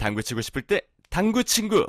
당구 치고 싶을 때 당구 친구.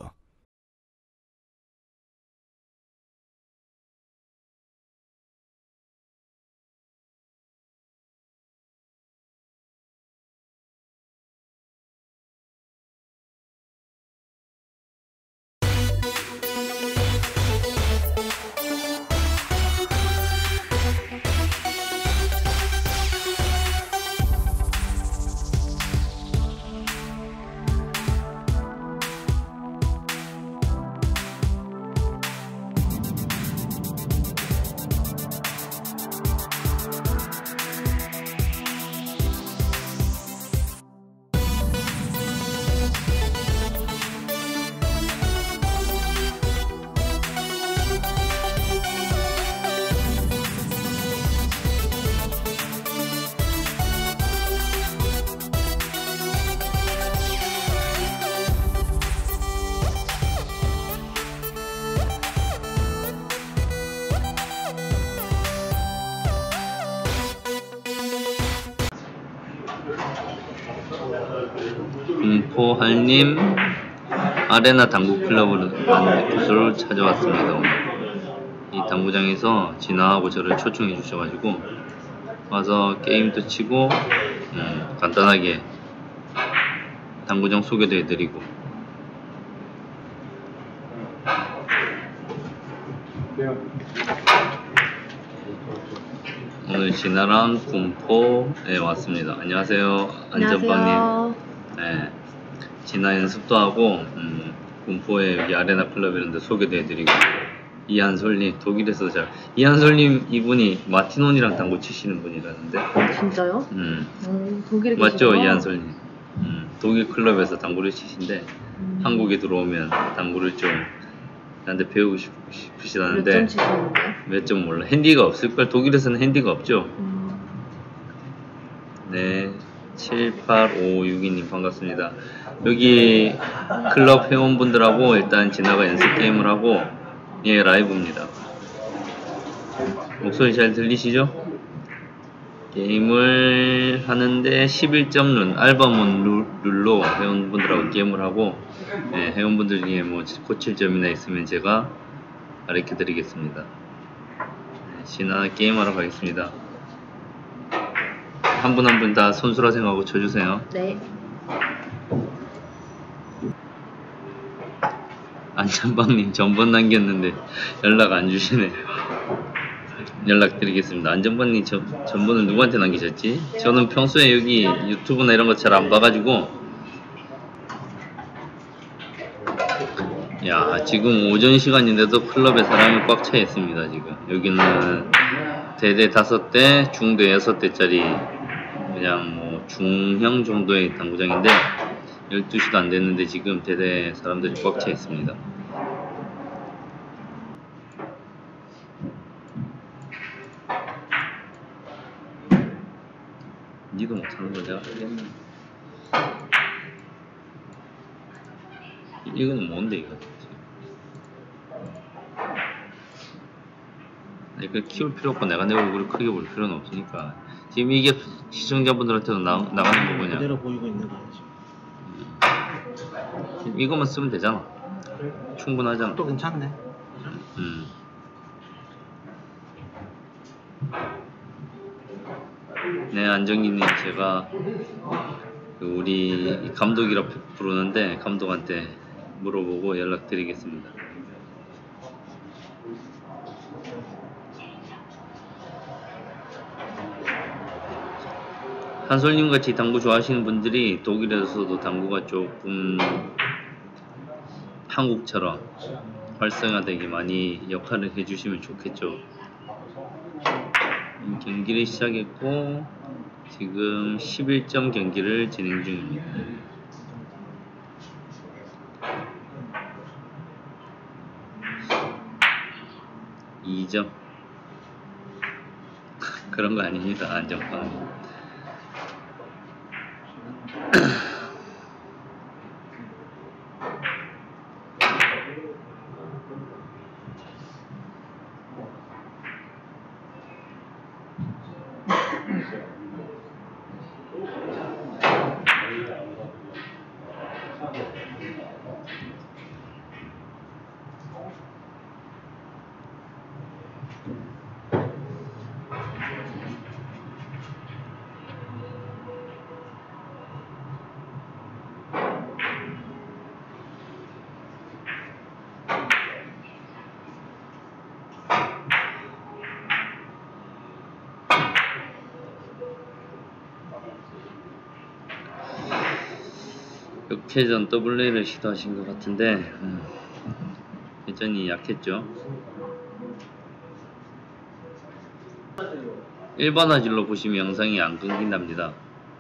군포 한림 아레나 당구 클럽을 주소를 찾아왔습니다. 오늘 이 당구장에서 진아하고 저를 초청해 주셔가지고 와서 게임도 치고 간단하게 당구장 소개도 해드리고. 오늘 진아랑 군포에 왔습니다. 안녕하세요, 안전빵님. 네, 진아 연습도 하고 군포에 여기 아레나 클럽 이런 데 소개도 해드리고. 이한솔님, 독일에서 이한솔님 이분이 마티논이랑 당구 치시는 분이라는데. 진짜요? 독일에 맞죠, 계시구나. 이한솔님. 독일 클럽에서 당구를 치신데 한국에 들어오면 당구를 좀 나한테 배우고 싶으시다는데. 몇 점 치시는데? 몇 점 몰라. 핸디가 없을걸. 독일에서는 핸디가 없죠. 네, 78562님 반갑습니다. 여기 클럽 회원분들하고 일단 진아가 연습 게임을 하고, 예, 라이브입니다. 목소리 잘 들리시죠? 게임을 하는데 11점 룬, 알바몬 룰로 회원분들하고 게임을 하고, 예, 회원분들 중에 뭐 고칠 점이나 있으면 제가 가르쳐 드리겠습니다. 진아 게임하러 가겠습니다. 한 분 한 분 다 선수라 생각하고 쳐주세요. 네. 안전방님 전번 남겼는데 연락 안 주시네. 연락드리겠습니다. 안전방님 전번은 누구한테 남기셨지? 저는 평소에 여기 유튜브나 이런 거 잘 안 봐가지고. 야, 지금 오전 시간인데도 클럽에 사람이 꽉 차 있습니다. 지금 여기는 대대 5대, 중대 6대짜리 그냥 뭐 중형 정도의 당구장인데 12시도 안 됐는데 지금 대대 사람들이 꽉 차 있습니다. 니도 못하는 거 내가 하겠네. 이거는 뭔데 이거? 이거 키울 필요 없고 내가 내 얼굴을 크게 볼 필요는 없으니까. 지금 이게 시청자분들한테도 나가는 거 그냥 그대로 보이고 있는 거야 지금. 이것만 쓰면 되잖아. 그래? 충분하잖아. 또 괜찮네. 네, 안정기님, 제가 우리 감독이라 부르는데 감독한테 물어보고 연락드리겠습니다. 한솔님 같이 당구 좋아하시는 분들이 독일에서도 당구가 조금 한국처럼 활성화되게 많이 역할을 해주시면 좋겠죠. 경기를 시작했고 지금 11점 경기를 진행 중입니다. 2점 그런 거 아닙니다. 안정빵. 육회전 WA를 시도하신 것 같은데 회전이 약했죠. 1번 화질로 보시면 영상이 안 끊긴답니다.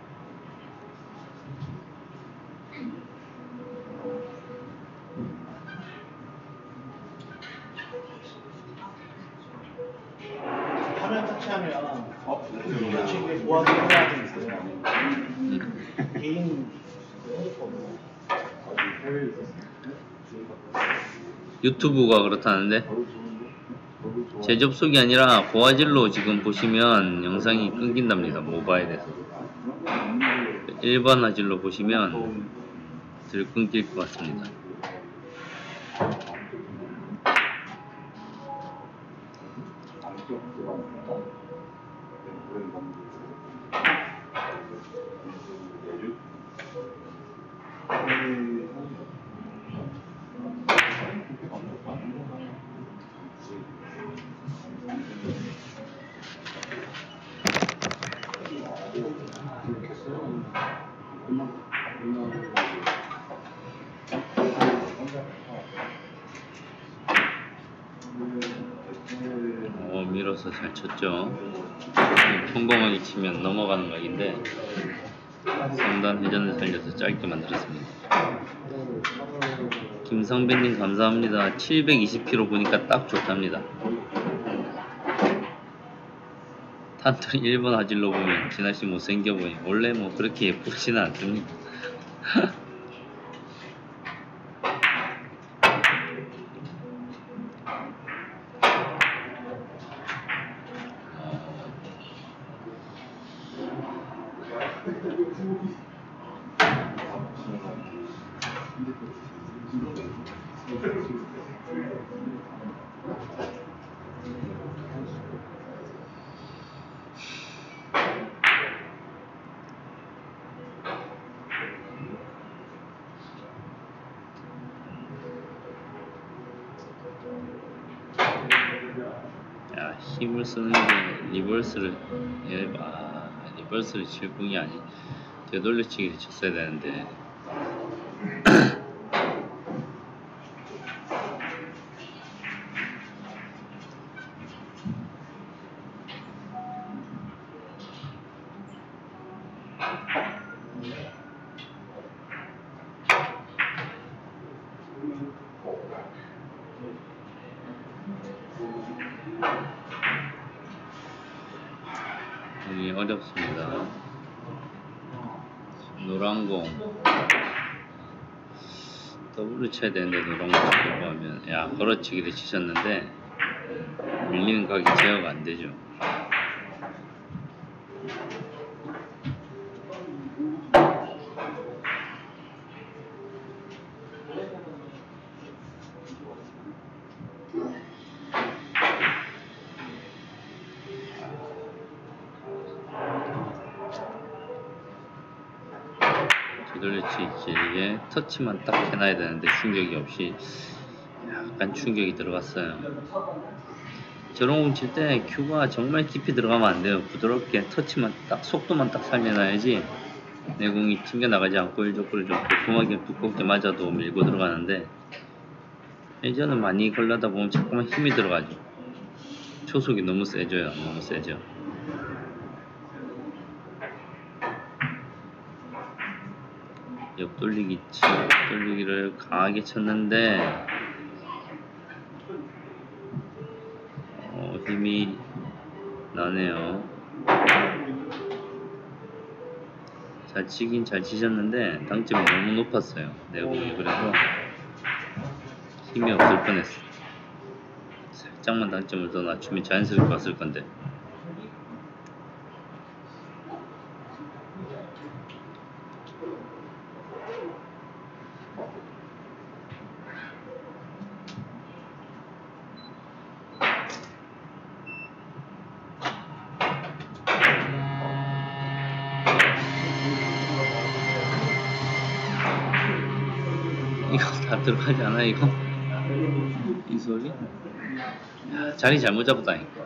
화면 터치하면 친구의 보안이 해야 있어요. 개인 핸드폰. 유튜브가 그렇다는데 재접속이 아니라 고화질로 지금 보시면 영상이 끊긴답니다. 모바일에서 1번 화질로 보시면 덜 끊길 것 같습니다. 밀어서 잘 쳤죠. 평범하게 치면 넘어가는 각인데 3단 회전을 살려서 짧게 만들었습니다. 김성배님 감사합니다. 720km 보니까 딱 좋답니다. 탄토리 1번 화질로 보면 진아씨 못생겨 보니 원래 뭐 그렇게 예쁘지는 않습니다. 야, 힘을 쓰는 게 리버스를 리버스를 칠 공이 아니 되돌려치기를 쳤어야 되는데 공이 어렵습니다. 노란공 더블로 쳐야 되는데 노란공 치려고 하면 야 걸어치기를 치셨는데 밀리는 각이 제어가 안 되죠. 뒤돌려치기 길게 터치만 딱 해놔야 되는데 충격이 없이 약간 충격이 들어갔어요. 저런 공 칠 때 큐가 정말 깊이 들어가면 안 돼요. 부드럽게 터치만 딱 속도만 딱 살려놔야지 내 공이 튕겨나가지 않고 일적구를 좀 도톰하게 두껍게 맞아도 밀고 들어가는데 회전은 많이 걸려다 보면 자꾸만 힘이 들어가죠. 초속이 너무 세져요. 너무 세죠. 옆돌리기를 강하게 쳤는데 힘이 나네요. 잘 치긴 잘 치셨는데 당점이 너무 높았어요. 내공이. 그래서 힘이 없을 뻔했어. 살짝만 당점을 더 낮추면 자연스럽게 왔을 건데. 이거 다 들어가지 않아 이거? 이 소리? 야, 자리 잘못 잡았다니까.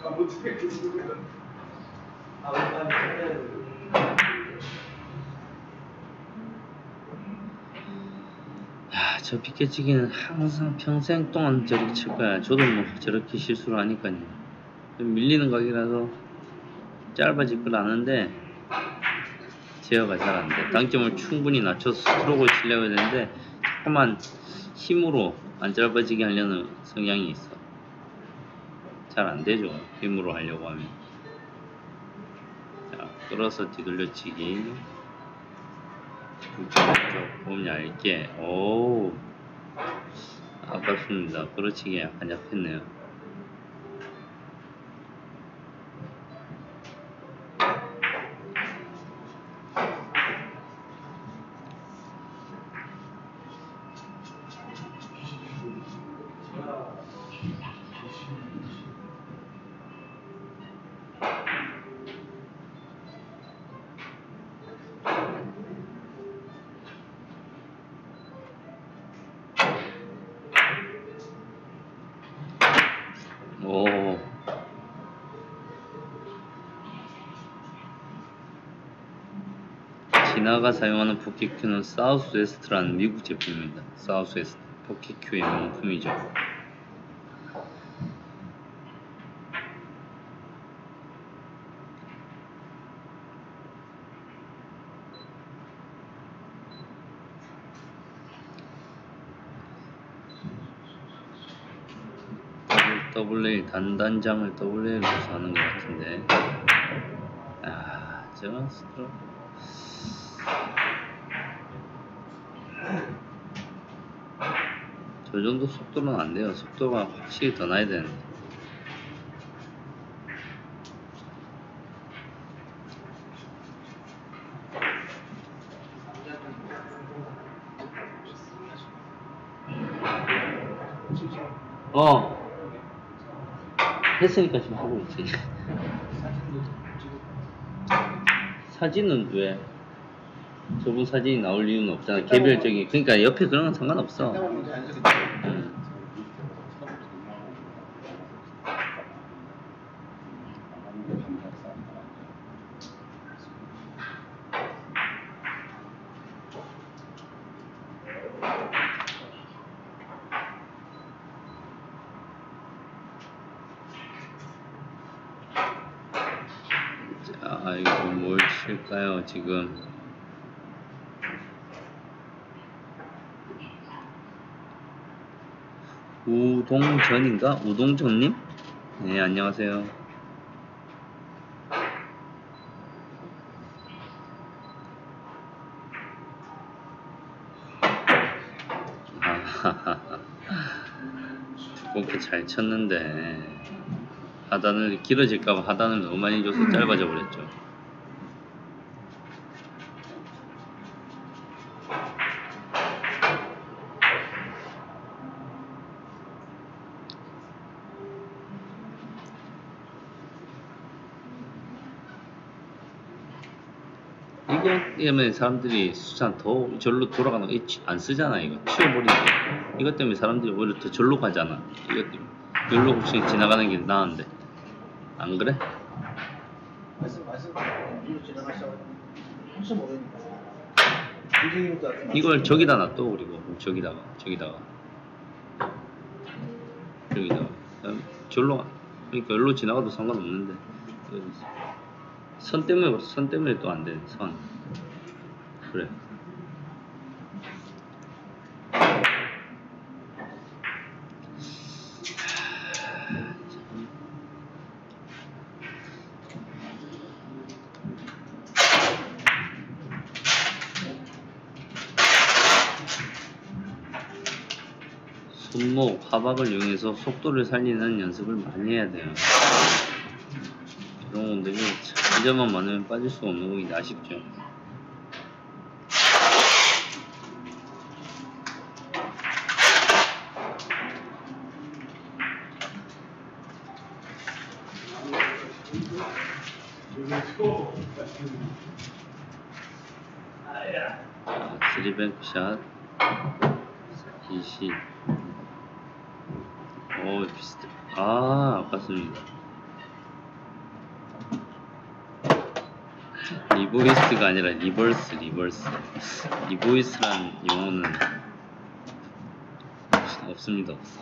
야, 저 비껴치기는 항상 평생 동안 저렇게 칠 거야. 저도 뭐 저렇게 실수를 하니까요. 밀리는 각이라서 짧아질 걸 아는데 제어가 잘 안 돼. 당점을 충분히 낮춰서 스트로크를 치려고 해야 되는데 자꾸만 힘으로 안 짧아지게 하려는 성향이 있어. 잘 안 되죠. 힘으로 하려고 하면. 자, 끌어서 뒤돌려치기. 조금 얇게. 오, 아깝습니다. 끌어치기 약간 약했네요. 오, 진아가 사용하는 포켓큐는 사우스웨스트라는 미국 제품입니다. 사우스웨스트 포켓큐의 명품이죠. WA 단단장을 WA로 사는 것 같은데. 아, 저 스트로. 저 정도 속도는 안 돼요. 속도가 확실히 더 나야 되는데. 했으니까 지금 하고 있지. 사진은 왜? 저분 사진이 나올 이유는 없잖아. 개별적인. 그러니까 옆에 그런 건 상관없어. 자, 이거 뭘 칠까요, 지금? 우동전인가? 우동전님? 네, 안녕하세요. 두껍게 잘 쳤는데 하단을 길어질까봐 하단을 너무 많이 줘서 짧아져 버렸죠. 이것 때문에 사람들이 수산 더 절로 돌아가는 거 안 쓰잖아. 이거 치워버리는 거. 이것 때문에 사람들이 오히려 더 절로 가잖아. 이것 때문에 여기로 혹시 지나가는 게 나은데 안 그래? 이로 지나가시다가 혹시 모르니까 이걸 저기다 놔둬. 그리고 저기다가 절로 가. 그러니까 여기로 지나가도 상관없는데 선 때문에 또 안 돼. 선. 그래. 손목, 하박을 이용해서 속도를 살리는 연습을 많이 해야 돼요. 이런 분들이 이 점만 많으면 빠질 수 없는 거긴 아쉽죠. 자, 3뱅크샷 20. 오, 비슷해. 아, 아깝습니다. 리보이스가 아니라 리버스. 리보이스란 용어는 없습니다. 없어.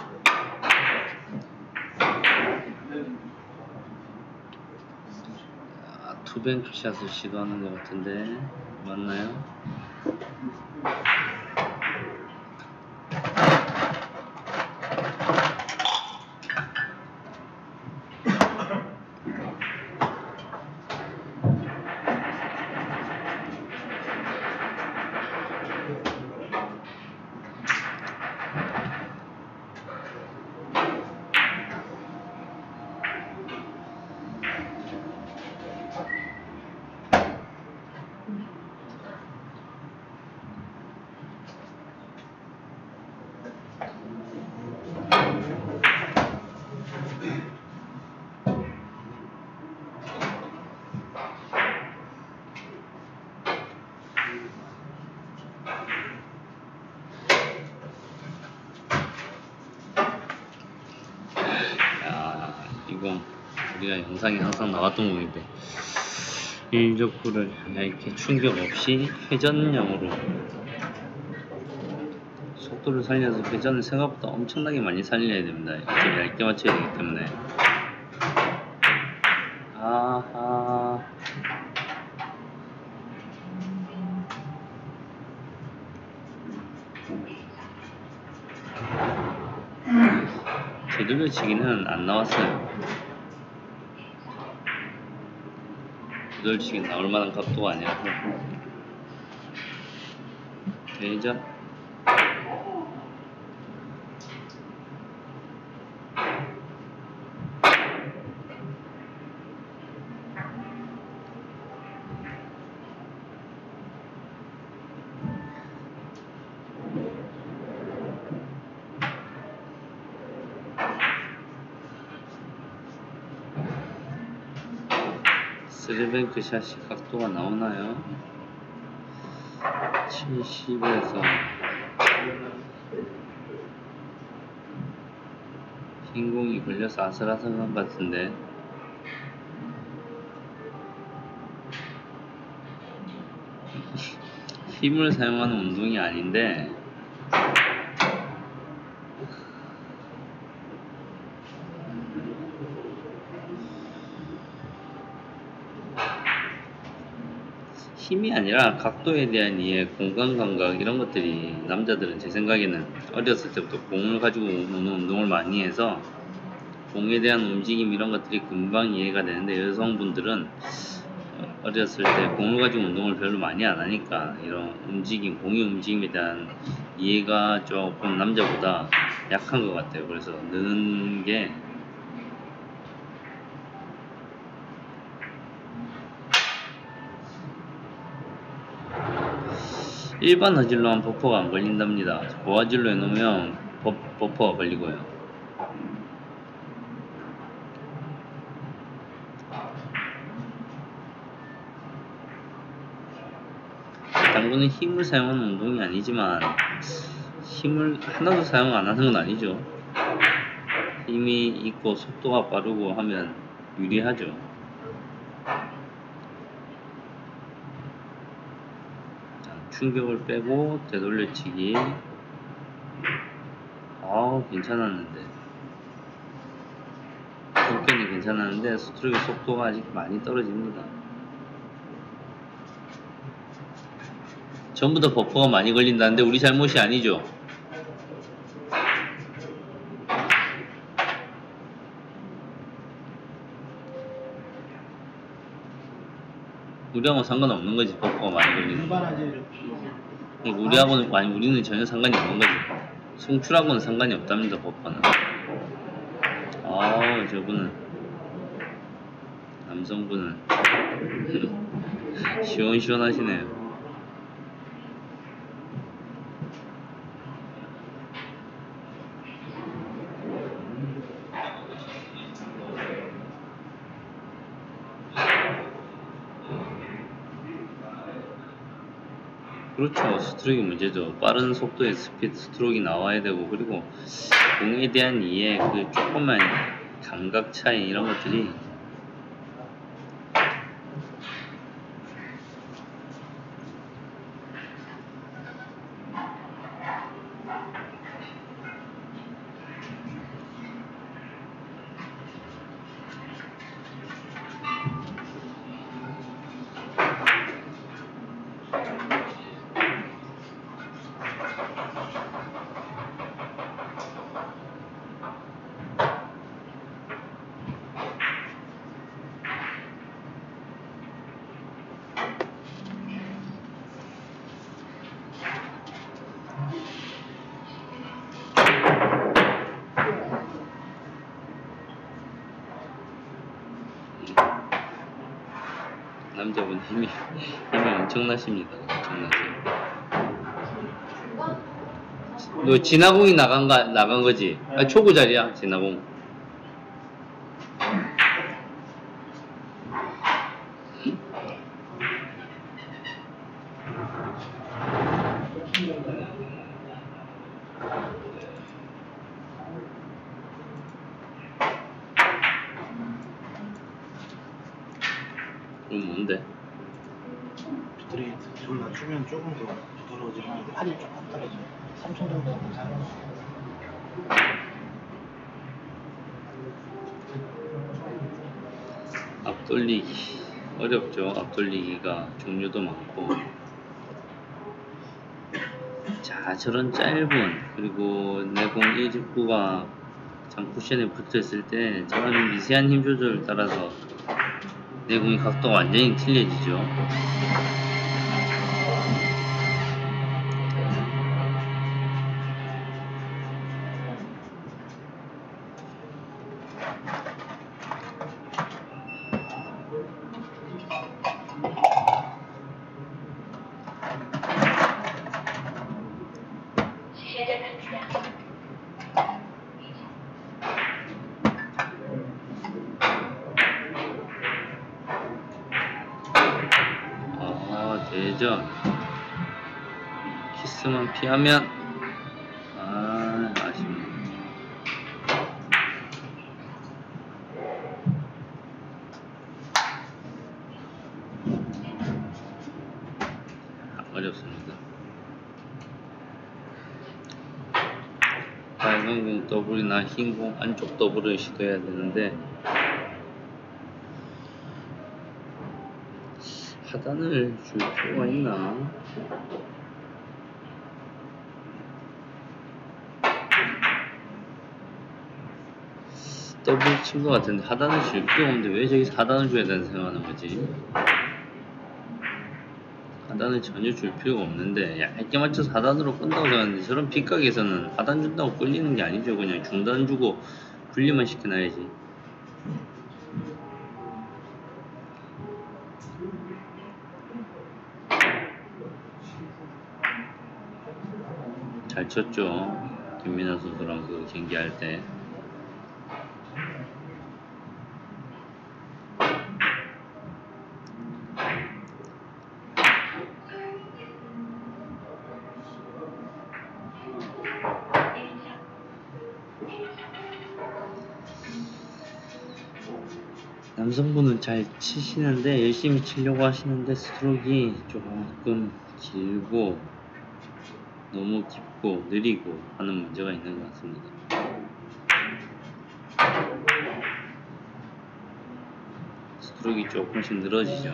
투뱅크 샷을 시도하는 것 같은데 맞나요? 이거 우리가 영상에 항상 나왔던 공인데 1족구를 이렇게 충격 없이 회전형으로 속도를 살려서 회전을 생각보다 엄청나게 많이 살려야 됩니다. 좀 얇게 맞춰야 되기 때문에. 아하. 되돌려치기는 안 나왔어요. 되돌려치기 나올 만한 각도가 아니라서. 회전. 쓰리뱅크 샷이 각도가 나오나요? 70에서 흰 공이 걸려서 아슬아슬한 것 같은데 힘을 사용하는 운동이 아닌데 힘이 아니라 각도에 대한 이해, 공간 감각 이런 것들이 남자들은 제 생각에는 어렸을 때부터 공을 가지고 노는 운동을 많이 해서 공에 대한 움직임 이런 것들이 금방 이해가 되는데 여성분들은 어렸을 때 공을 가지고 운동을 별로 많이 안 하니까 이런 움직임, 공의 움직임에 대한 이해가 조금 남자보다 약한 것 같아요. 그래서 느는 게 일반 화질로 하면 버퍼가 안 걸린답니다. 고화질로 해놓으면 버퍼가 걸리고요. 당구는 힘을 사용하는 운동이 아니지만 힘을 하나도 사용 안 하는 건 아니죠. 힘이 있고 속도가 빠르고 하면 유리하죠. 충격을 빼고 되돌려치기. 괜찮았는데 속도는 괜찮았는데 스트로크 속도가 아직 많이 떨어집니다. 전부 다 버퍼가 많이 걸린다는데 우리 잘못이 아니죠. 우리하고는 상관없는 거지. 버퍼가 많이 걸리는 거. 우리는 전혀 상관이 없는 거지. 송출하고는 상관이 없답니다. 버퍼는. 저분은 남성분은 시원시원하시네요. 그렇죠. 스트로크가 문제죠. 빠른 속도의 스트로크가 나와야 되고, 그리고 공에 대한 이해, 그 조금만 감각 차이 이런 것들이 남자분 힘이 엄청나십니다. 엄청나세요. 너 진화공이 나간 거지? 아, 초구 자리야, 진화공. 그럼 뭔데? 비트레이트 이걸 낮추면 조금 더 부드러워지긴 하는데 팔이 조금 떨어져요. 3천 정도 괜찮아요. 앞돌리기 어렵죠. 앞돌리기가 종류도 많고. 자, 저런 짧은 그리고 내공 1직구가 장 쿠션에 붙어있을 때 저런 미세한 힘 조절을 따라서 내공의 각도가 완전히 틀려지죠. 대전 키스만 피하면 아쉽네. 어렵습니다. 빨간 공 더블이나 흰 공 안쪽 더블을 시도해야 되는데 하단을 줄 필요가 있나? 더블 친 것 같은데 하단을 줄 필요가 없는데 왜 저기서 하단을 줘야 된다는 생각하는 거지? 하단을 전혀 줄 필요가 없는데 얇게 맞춰서 하단으로 끈다고 생각하는데 저런 빗각에서는 하단 준다고 끌리는 게 아니죠. 그냥 중단 주고 분리만 시켜놔야지. 잘 쳤죠. 김민환 선수랑 그 경기할 때. 남성분은 잘 치시는데 열심히 치려고 하시는데 스트로크가 조금 길고 너무 깊고 느리고 하는 문제가 있는 것 같습니다. 스트로크가 조금씩 늘어지죠.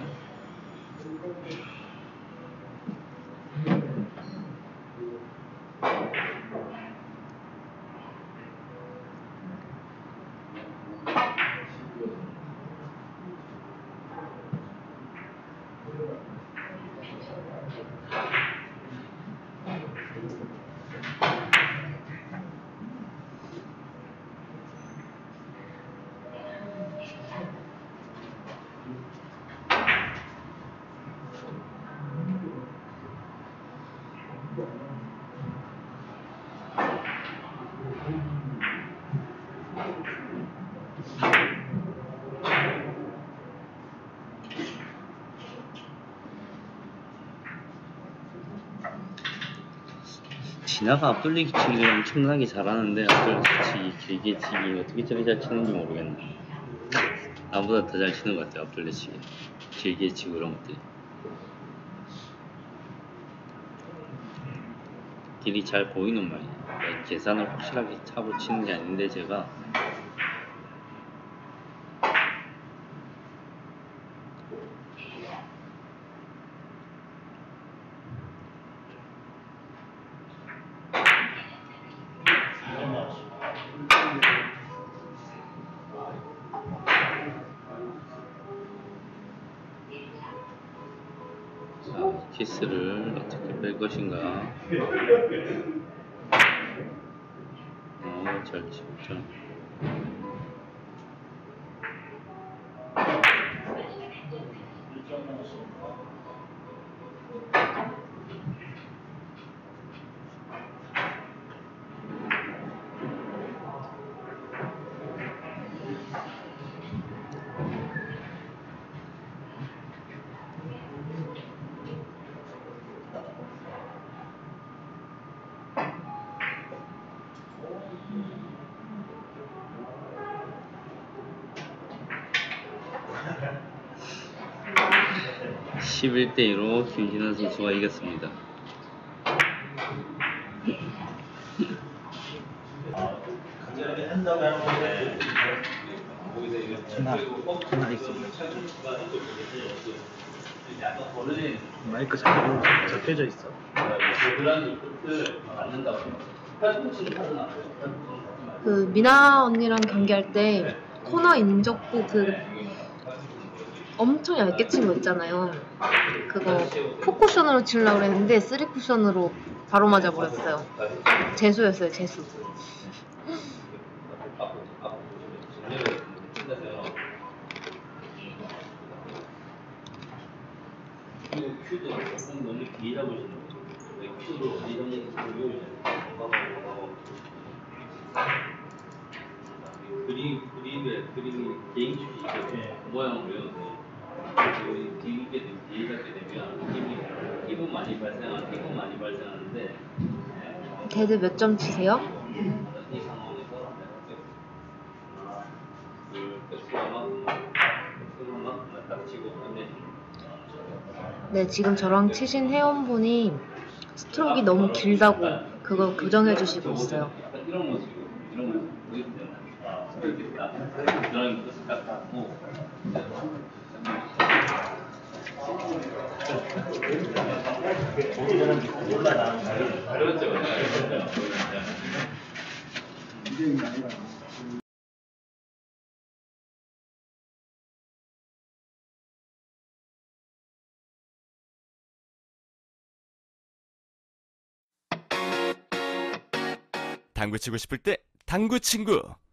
진아가 앞돌리기 치기를 엄청나게 잘하는데 앞돌리기 치기, 길게 치기 어떻게 저리 잘 치는지 모르겠네. 나보다 더 잘 치는 것 같아요. 앞돌리 치기, 길게 치고 이런 것들. 길이 잘 보이는 말이에요. 계산을 확실하게 차고 치는 게 아닌데 제가 키스를 어떻게 뺄 것인가. 잘 치죠. 11대2로 김진환 선수가 이겼습니다. 하나 있습니다. 마이크 잡혀져 있어. 그 미나 언니랑 경기할 때 코너 인적도 그 엄청 얇게 친 거 있잖아요. 그거 4쿠션으로 치려고 그랬는데 3쿠션으로 바로 맞아버렸어요. 재수였어요, 재수. 큐도 조금 너무 길게 잡으시는 거예요. 큐도 이런 그림이 개인 축이 모양을 외워서 뒤집게 되면 힘은 많이 발생하는데 걔들 몇 점 치세요? 이 상황에서 수만큼만 딱 치고 끝내주는. 네, 지금 저랑 치신 회원분이 스트로크가 너무 길다고 그거 교정해 주시고 있어요. 이런 모습 보이시잖아요. 이렇게 딱 드라이브 딱 닫고 그렇죠. 당구 치고 싶을 때 당구 친구.